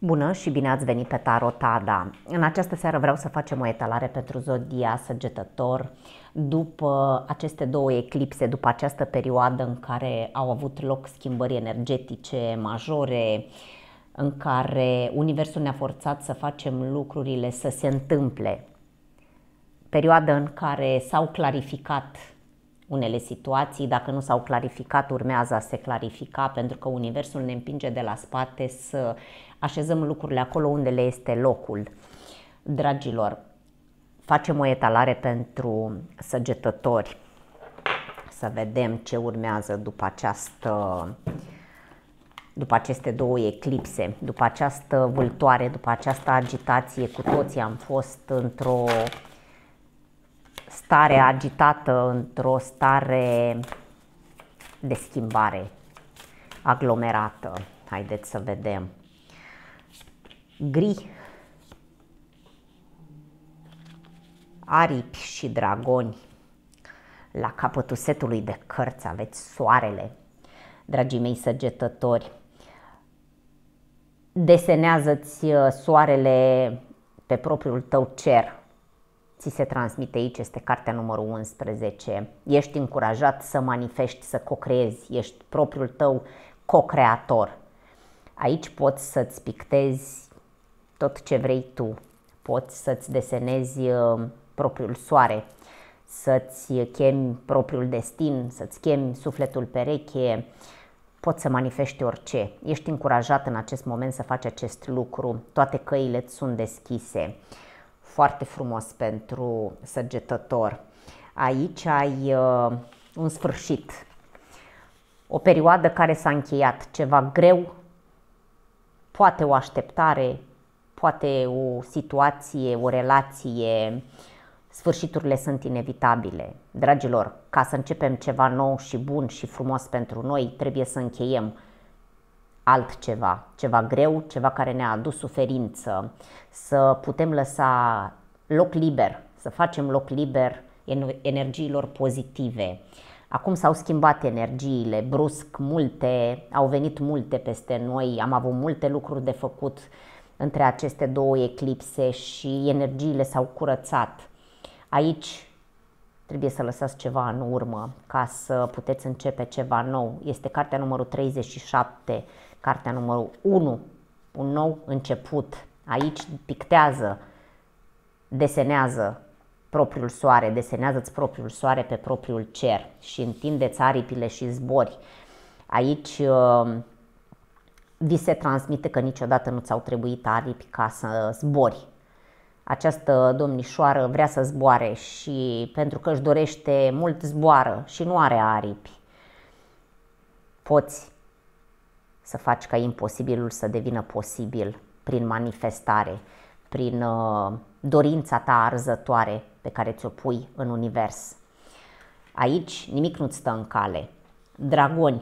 Bună și bine ați venit pe Tarot Ada. În această seară vreau să facem o etalare pentru zodia Săgetător după aceste două eclipse, după această perioadă în care au avut loc schimbări energetice majore, în care Universul ne-a forțat să facem lucrurile să se întâmple. Perioadă în care s-au clarificat unele situații, dacă nu s-au clarificat, urmează a se clarifica, pentru că Universul ne împinge de la spate să așezăm lucrurile acolo unde le este locul. Dragilor, facem o etalare pentru săgetători, să vedem ce urmează după aceste două eclipse, după această vâltoare, după această agitație. Cu toții am fost într-o stare agitată, într-o stare de schimbare aglomerată. Haideți să vedem. Gri, aripi și dragoni. La capătul setului de cărți aveți soarele. Dragii mei săgetători, desenează-ți soarele pe propriul tău cer. Ți se transmite aici, este cartea numărul 11. Ești încurajat să manifesti, să co-creezi, ești propriul tău co-creator. Aici poți să-ți pictezi tot ce vrei tu, poți să-ți desenezi propriul soare, să-ți chemi propriul destin, să-ți chemi sufletul pereche, poți să manifesti orice. Ești încurajat în acest moment să faci acest lucru, toate căile îți sunt deschise. Foarte frumos pentru săgetător. Aici ai un sfârșit, o perioadă care s-a încheiat, ceva greu, poate o așteptare, poate o situație, o relație. Sfârșiturile sunt inevitabile. Dragilor, ca să începem ceva nou și bun și frumos pentru noi, trebuie să încheiem altceva, ceva greu, ceva care ne-a adus suferință, să putem lăsa loc liber, să facem loc liber energiilor pozitive. Acum s-au schimbat energiile, brusc au venit multe peste noi, am avut multe lucruri de făcut între aceste două eclipse și energiile s-au curățat. Aici trebuie să lăsați ceva în urmă ca să puteți începe ceva nou. Este cartea numărul 37, cartea numărul 1, un nou început. Aici pictează, desenează propriul soare, desenează-ți propriul soare pe propriul cer și întindeți aripile și zbori. Aici vi se transmite că niciodată nu ți-au trebuit aripi ca să zbori. Această domnișoară vrea să zboare și pentru că își dorește mult zboară și nu are aripi. Poți să faci ca imposibilul să devină posibil prin manifestare, prin dorința ta arzătoare pe care ți-o pui în univers. Aici nimic nu-ți stă în cale. Dragoni,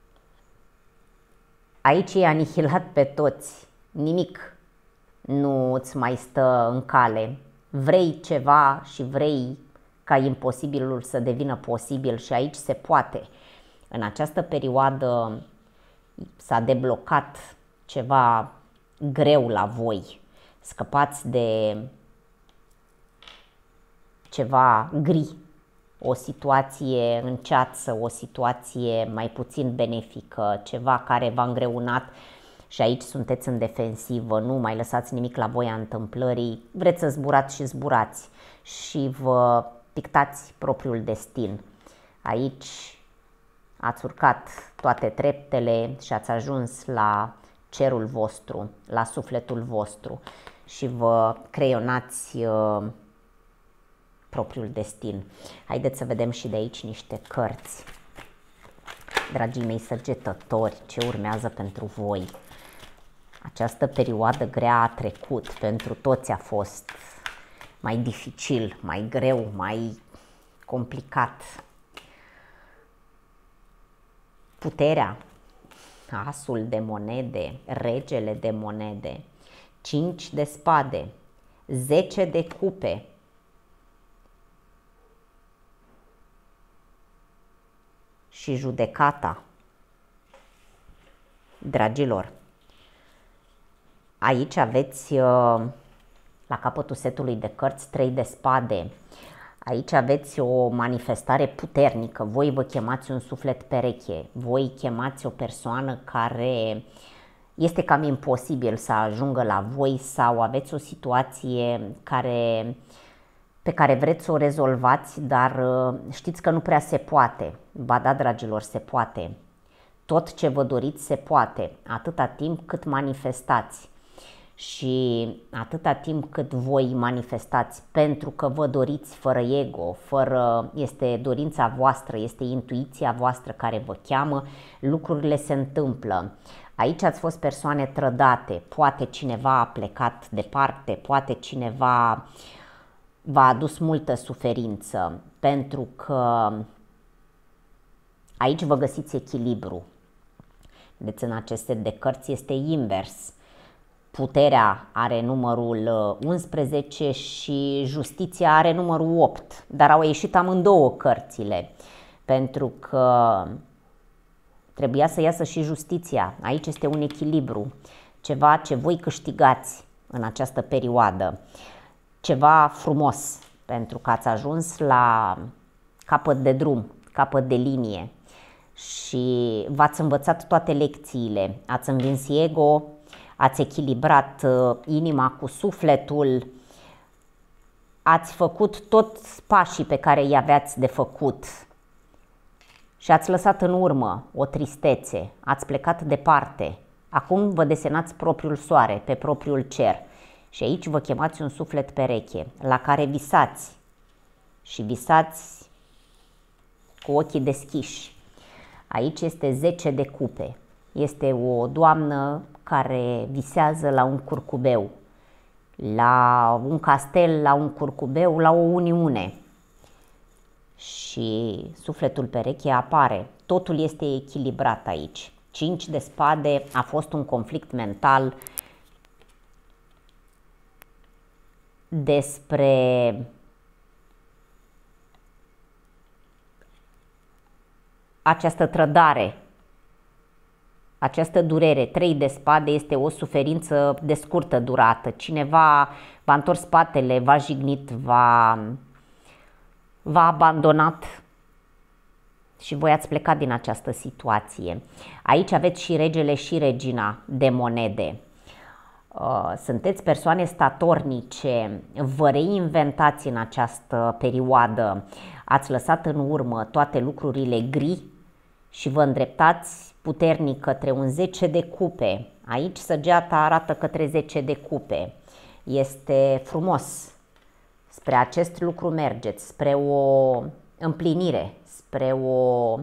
aici e anihilat pe toți, nimic nu îți mai stă în cale. Vrei ceva și vrei ca imposibilul să devină posibil și aici se poate. În această perioadă s-a deblocat ceva greu la voi. Scăpați de ceva gri, o situație în ceață, o situație mai puțin benefică, ceva care v-a îngreunat și aici sunteți în defensivă, nu mai lăsați nimic la voia întâmplării, vreți să zburați și zburați și vă pictați propriul destin. Aici ați urcat toate treptele și ați ajuns la cerul vostru, la sufletul vostru și vă creionați propriul destin. Haideți să vedem și de aici niște cărți. Dragii mei săgetători, ce urmează pentru voi? Această perioadă grea a trecut, pentru toți a fost mai dificil, mai greu, mai complicat. Puterea, asul de monede, regele de monede, 5 de spade, 10 de cupe, și judecata. Dragilor, Aici aveți la capătul setului de cărți 3 de spade. Aici aveți o manifestare puternică. Voi vă chemați un suflet pereche. Voi chemați o persoană care este cam imposibil să ajungă la voi sau aveți o situație pe care vreți să o rezolvați, dar știți că nu prea se poate. Ba da, dragilor, se poate. Tot ce vă doriți se poate, atâta timp cât manifestați. Și atâta timp cât voi manifestați pentru că vă doriți fără ego, este dorința voastră, este intuiția voastră care vă cheamă, lucrurile se întâmplă. Aici ați fost persoane trădate, poate cineva a plecat departe, poate cineva v-a adus multă suferință, pentru că aici vă găsiți echilibru. Deci în acest set de cărți este invers. Puterea are numărul 11 și justiția are numărul 8, dar au ieșit amândouă cărțile, pentru că trebuia să iasă și justiția. Aici este un echilibru, ceva ce voi câștigați în această perioadă, ceva frumos, pentru că ați ajuns la capăt de drum, capăt de linie și v-ați învățat toate lecțiile, ați învins ego, ați echilibrat inima cu sufletul, ați făcut toți pașii pe care i aveați de făcut și ați lăsat în urmă o tristețe, ați plecat departe. Acum vă desenați propriul soare pe propriul cer și aici vă chemați un suflet pereche la care visați și visați cu ochii deschiși. Aici este 10 de cupe. Este o doamnă care visează la un curcubeu, la un castel, la un curcubeu, la o uniune. Și sufletul pereche apare. Totul este echilibrat aici. 5 de spade a fost un conflict mental despre această trădare, această durere. 3 de spade este o suferință de scurtă durată. Cineva v-a întors spatele, v-a jignit, v-a abandonat și voi ați plecat din această situație. Aici aveți și regele și regina de monede. Sunteți persoane statornice, vă reinventați în această perioadă, ați lăsat în urmă toate lucrurile gri și vă îndreptați puternic către un 10 de cupe. Aici săgeata arată către 10 de cupe. Este frumos. Spre acest lucru mergeți, spre o împlinire, spre o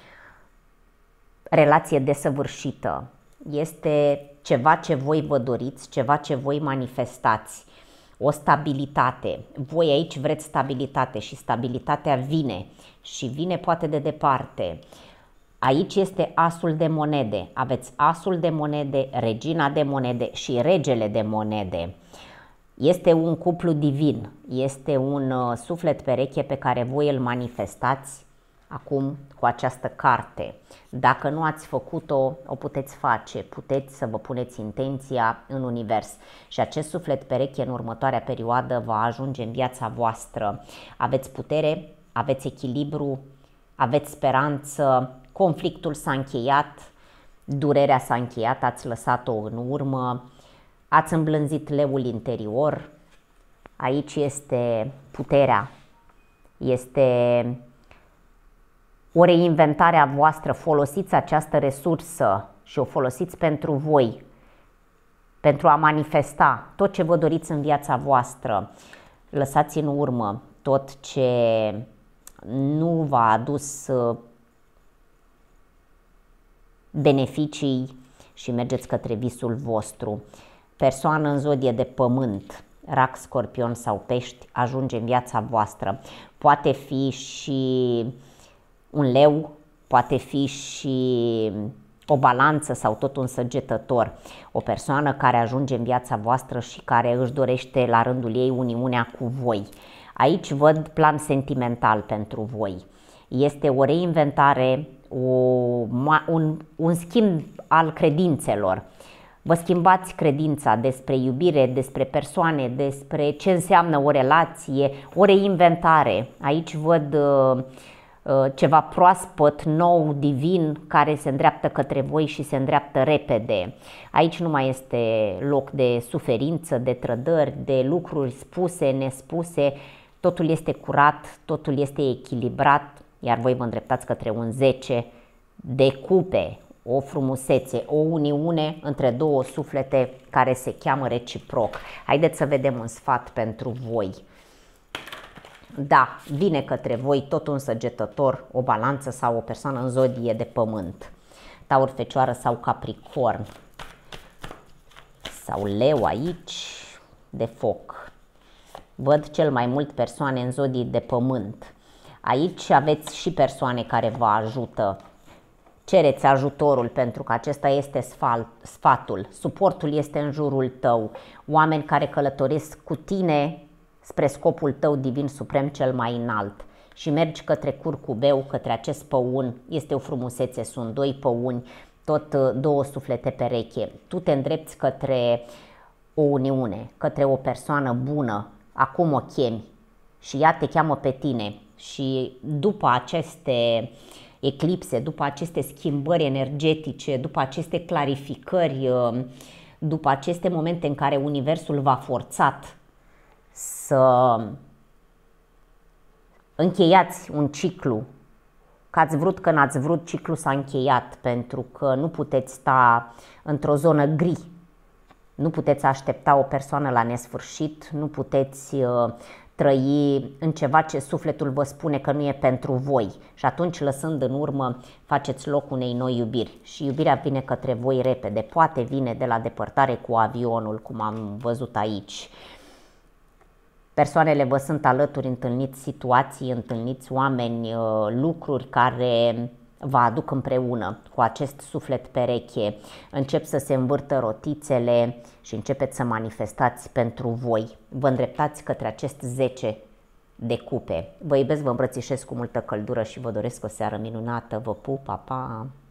relație desăvârșită. Este ceva ce voi vă doriți, ceva ce voi manifestați, o stabilitate. Voi aici vreți stabilitate și stabilitatea vine și vine poate de departe. Aici este asul de monede. Aveți asul de monede, regina de monede și regele de monede. Este un cuplu divin, este un suflet pereche pe care voi îl manifestați acum cu această carte. Dacă nu ați făcut-o, o puteți face, puteți să vă puneți intenția în univers și acest suflet pereche în următoarea perioadă va ajunge în viața voastră. Aveți putere, aveți echilibru, aveți speranță, conflictul s-a încheiat, durerea s-a încheiat, ați lăsat-o în urmă, ați îmblânzit leul interior. Aici este puterea, este o reinventare a voastră. Folosiți această resursă și o folosiți pentru voi, pentru a manifesta tot ce vă doriți în viața voastră. Lăsați în urmă tot ce nu v-a adus beneficii și mergeți către visul vostru. Persoană în zodie de pământ, rac, scorpion sau pești, ajunge în viața voastră. Poate fi și un leu, poate fi și o balanță sau tot un săgetător. O persoană care ajunge în viața voastră și care își dorește la rândul ei uniunea cu voi. Aici văd plan sentimental pentru voi. Este o reinventare, un schimb al credințelor. Vă schimbați credința despre iubire, despre persoane, despre ce înseamnă o relație, o reinventare. Aici văd ceva proaspăt, nou, divin, care se îndreaptă către voi și se îndreaptă repede. Aici nu mai este loc de suferință, de trădări, de lucruri spuse, nespuse. Totul este curat, totul este echilibrat, iar voi vă îndreptați către un 10 de cupe, o frumusețe, o uniune între două suflete care se cheamă reciproc. Haideți să vedem un sfat pentru voi. Da, vine către voi tot un săgetător, o balanță sau o persoană în zodie de pământ. Taur, Fecioară sau Capricorn. Sau Leu aici, de foc. Văd cel mai mult persoane în zodii de pământ. Aici aveți și persoane care vă ajută. Cereți ajutorul pentru că acesta este sfatul. Suportul este în jurul tău. Oameni care călătoresc cu tine spre scopul tău divin suprem cel mai înalt. Și mergi către curcubeu, către acest păun. Este o frumusețe, sunt doi păuni, tot două suflete pereche. Tu te îndrepți către o uniune, către o persoană bună. Acum o chemi și ea te cheamă pe tine. Și după aceste eclipse, după aceste schimbări energetice, după aceste clarificări, după aceste momente în care universul v-a forțat să încheiați un ciclu, că ați vrut, că n-ați vrut, ciclul s-a încheiat, pentru că nu puteți sta într-o zonă gri, nu puteți aștepta o persoană la nesfârșit, nu puteți trăi în ceva ce sufletul vă spune că nu e pentru voi și atunci, lăsând în urmă, faceți loc unei noi iubiri și iubirea vine către voi repede, poate vine de la depărtare cu avionul, cum am văzut aici. Persoanele vă sunt alături, întâlniți situații, întâlniți oameni, lucruri care vă aduc împreună cu acest suflet pereche. Încep să se învârtă rotițele și începeți să manifestați pentru voi. Vă îndreptați către acest 10 de cupe. Vă iubesc, vă îmbrățișez cu multă căldură și vă doresc o seară minunată. Vă pup, pa, pa!